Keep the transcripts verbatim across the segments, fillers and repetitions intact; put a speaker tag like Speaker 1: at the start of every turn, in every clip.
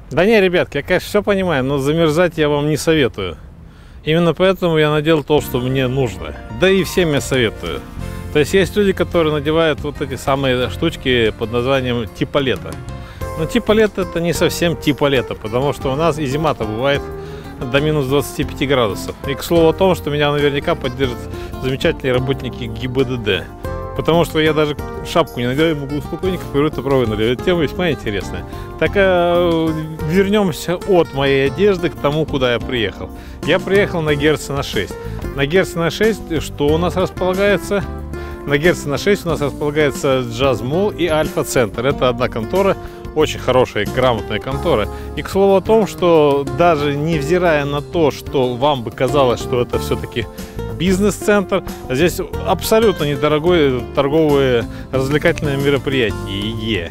Speaker 1: Да не, ребятки, я, конечно, все понимаю, но замерзать я вам не советую. Именно поэтому я надел то, что мне нужно. Да и всем я советую. То есть есть люди, которые надевают вот эти самые штучки под названием типа лето. Но типа лето это не совсем типа лето, потому что у нас и зима-то бывает до минус двадцати пяти градусов. И к слову о том, что меня наверняка поддержат замечательные работники ГИБДД. Потому что я даже шапку не надеваю, могу спокойненько повернуть провод надевать. Тема весьма интересная. Так э, вернемся от моей одежды к тому, куда я приехал. Я приехал на Герцена шесть. На Герцена шесть что у нас располагается? На Герцена шесть у нас располагается Jazz Mall и Альфа Центр. Это одна контора, очень хорошая, грамотная контора. И к слову о том, что даже невзирая на то, что вам бы казалось, что это все-таки бизнес-центр, здесь абсолютно недорогое торговое развлекательное мероприятие.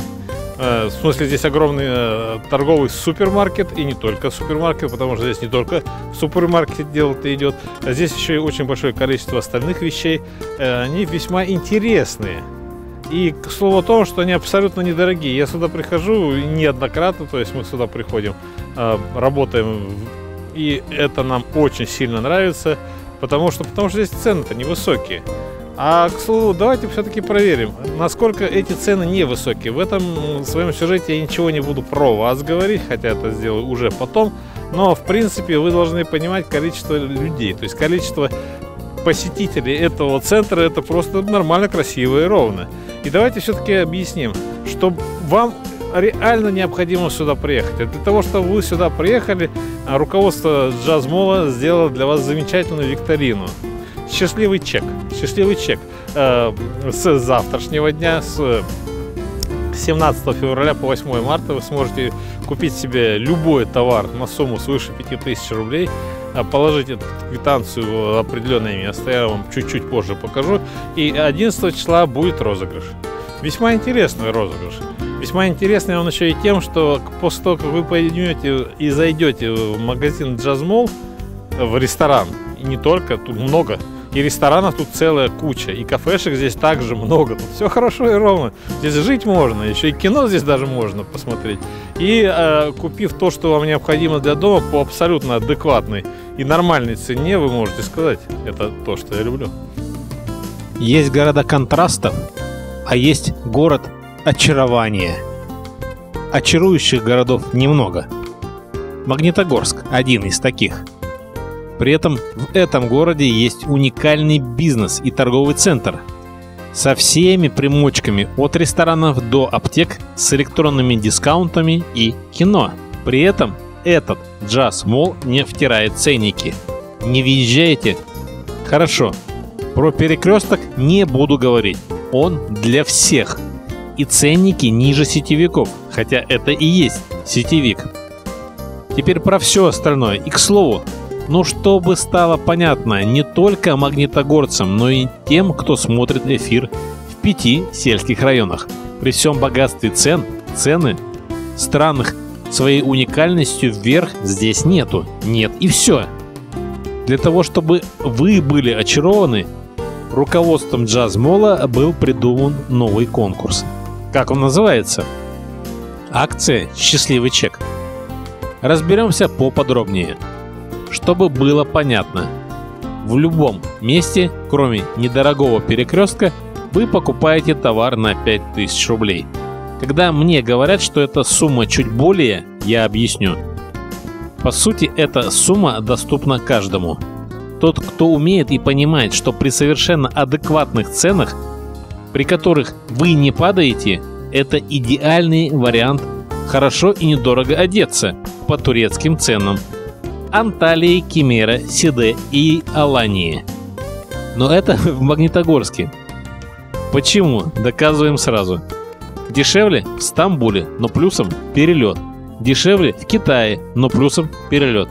Speaker 1: В смысле, здесь огромный торговый супермаркет, и не только супермаркет, потому что здесь не только в супермаркете дело-то идет, а здесь еще и очень большое количество остальных вещей. Они весьма интересные. И к слову о том, что они абсолютно недорогие. Я сюда прихожу неоднократно, то есть мы сюда приходим, работаем, и это нам очень сильно нравится. Потому что, потому что здесь цены-то невысокие. А, к слову, давайте все-таки проверим, насколько эти цены невысокие. В этом своем сюжете я ничего не буду про вас говорить, хотя это сделаю уже потом. Но, в принципе, вы должны понимать количество людей. То есть количество посетителей этого центра это просто нормально, красиво и ровно. И давайте все-таки объясним, что вам реально необходимо сюда приехать. Для того, чтобы вы сюда приехали, руководство Jazz Mall сделало для вас замечательную викторину. Счастливый чек. Счастливый чек. Э, с завтрашнего дня, с семнадцатого февраля по восьмое марта вы сможете купить себе любой товар на сумму свыше пяти тысяч рублей, положить эту квитанцию в определенное место, я вам чуть-чуть позже покажу, и одиннадцатого числа будет розыгрыш. Весьма интересный розыгрыш. Весьма интересный он еще и тем, что после того, как вы пойдете и зайдете в магазин Jazz Mall, в ресторан, и не только, тут много, и ресторанов тут целая куча, и кафешек здесь также много, тут все хорошо и ровно, здесь жить можно, еще и кино здесь даже можно посмотреть. И э, купив то, что вам необходимо для дома по абсолютно адекватной и нормальной цене, вы можете сказать, это то, что я люблю.
Speaker 2: Есть города контрастов, а есть город очарования. Очарующих городов немного. Магнитогорск – один из таких. При этом в этом городе есть уникальный бизнес и торговый центр со всеми примочками от ресторанов до аптек с электронными дискаунтами и кино. При этом этот Jazz Mall не втирает ценники. Не въезжаете? Хорошо. Про Перекресток не буду говорить. Он для всех. И ценники ниже сетевиков, хотя это и есть сетевик. Теперь про все остальное. И к слову, ну чтобы стало понятно не только магнитогорцам, но и тем, кто смотрит эфир в пяти сельских районах. При всем богатстве цен, цены странных своей уникальностью вверх здесь нету. Нет и все. Для того, чтобы вы были очарованы, руководством Jazz Mall был придуман новый конкурс. Как он называется? Акция «Счастливый чек». Разберемся поподробнее. Чтобы было понятно, в любом месте, кроме недорогого Перекрестка, вы покупаете товар на пять тысяч рублей. Когда мне говорят, что эта сумма чуть более, я объясню. По сути, эта сумма доступна каждому. Тот, кто умеет и понимает, что при совершенно адекватных ценах, при которых вы не падаете, это идеальный вариант хорошо и недорого одеться по турецким ценам. Анталии, Кемера, Сиде и Алании. Но это в Магнитогорске. Почему? Доказываем сразу. Дешевле в Стамбуле, но плюсом перелет. Дешевле в Китае, но плюсом перелет.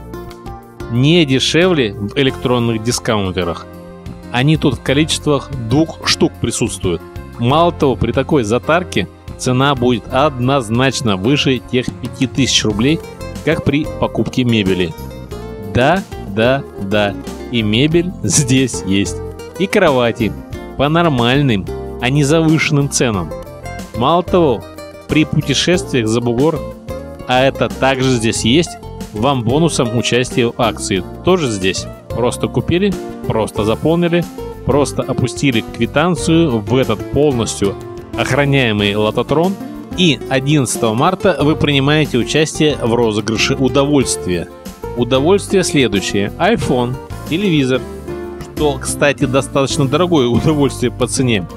Speaker 2: Не дешевле в электронных дискаунтерах. Они тут в количествах двух штук присутствуют. Мало того, при такой затарке цена будет однозначно выше тех пяти тысяч рублей, как при покупке мебели. Да, да, да, и мебель здесь есть. И кровати по нормальным, а не завышенным ценам. Мало того, при путешествиях за бугор А это также здесь есть. Вам бонусом участие в акции тоже здесь. Просто купили, просто заполнили, просто опустили квитанцию в этот полностью охраняемый лототрон. И одиннадцатого марта вы принимаете участие в розыгрыше удовольствия. Удовольствие следующее: iPhone, телевизор, что, кстати, достаточно дорогое удовольствие по цене,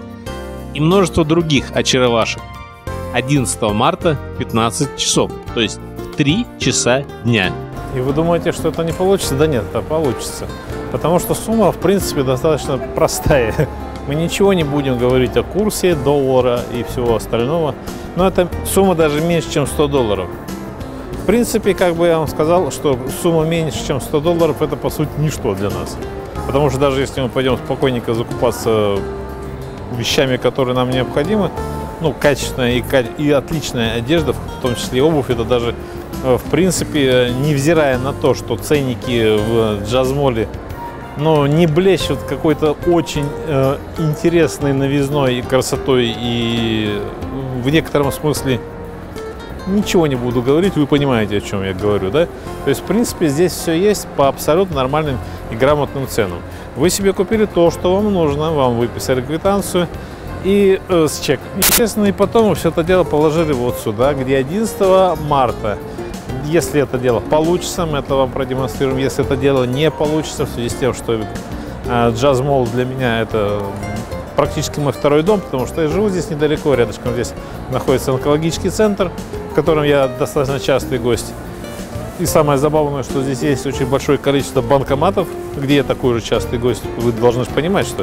Speaker 2: и множество других очаровашек. одиннадцатого марта в пятнадцать часов, то есть в три часа дня.
Speaker 1: И вы думаете, что это не получится? Да нет, это получится. Потому что сумма, в принципе, достаточно простая. Мы ничего не будем говорить о курсе доллара и всего остального. Но эта сумма даже меньше, чем сто долларов. В принципе, как бы я вам сказал, что сумма меньше, чем сто долларов, это по сути ничто для нас. Потому что даже если мы пойдем спокойненько закупаться вещами, которые нам необходимы, ну, качественная и, и отличная одежда, в том числе и обувь, это даже, в принципе, невзирая на то, что ценники в Джазмоле, но не блещут какой-то очень э, интересной новизной и красотой, и в некотором смысле ничего не буду говорить, вы понимаете, о чем я говорю, да? То есть, в принципе, здесь все есть по абсолютно нормальным и грамотным ценам. Вы себе купили то, что вам нужно, вам выписали квитанцию и э, с чек. Естественно, и потом все это дело положили вот сюда, где одиннадцатого марта. Если это дело получится, мы это вам продемонстрируем. Если это дело не получится, в связи с тем, что Джазмол для меня это практически мой второй дом, потому что я живу здесь недалеко, рядышком здесь находится онкологический центр, в котором я достаточно частый гость. И самое забавное, что здесь есть очень большое количество банкоматов, где я такой же частый гость. Вы должны понимать, что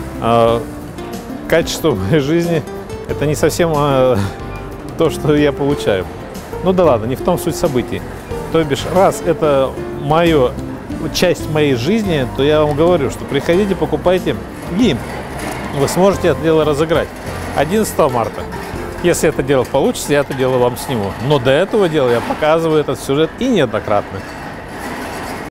Speaker 1: э, качество моей жизни – это не совсем э, то, что я получаю. Ну да ладно, не в том суть событий. То бишь, раз это мое, часть моей жизни, то я вам говорю, что приходите, покупайте, и вы сможете это дело разыграть одиннадцатого марта. Если это дело получится, я это дело вам сниму. Но до этого дела я показываю этот сюжет и неоднократно.